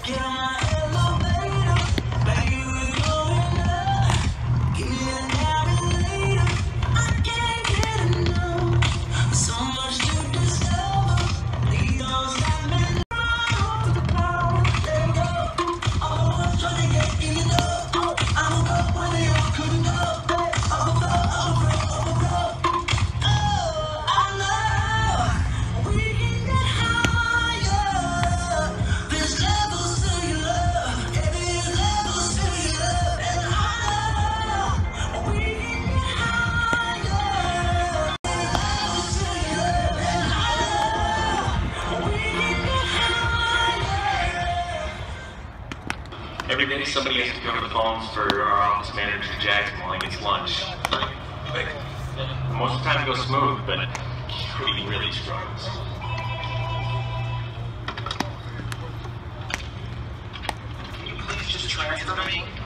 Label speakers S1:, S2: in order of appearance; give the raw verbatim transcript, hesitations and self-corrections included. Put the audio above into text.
S1: Get on my elevator, baby, we're going up. Give me a navigator, I can't get enough. So much to discover, these don't stop me now. To the power, there we go. All the ones trying to get in the door. I'm a go where they all couldn't go. I'm a go, I'm a go, I'm a go. Oh, I know we can get higher. There's levels to your love, yeah, there's levels to your love, and I know we can get higher. There's levels to your love, and I know we can get higher.
S2: Every day somebody has to go to the phones for our office manager Jackson while he gets lunch. Most of the time it goes smooth, but he really struggles.
S3: Can you please just transfer me?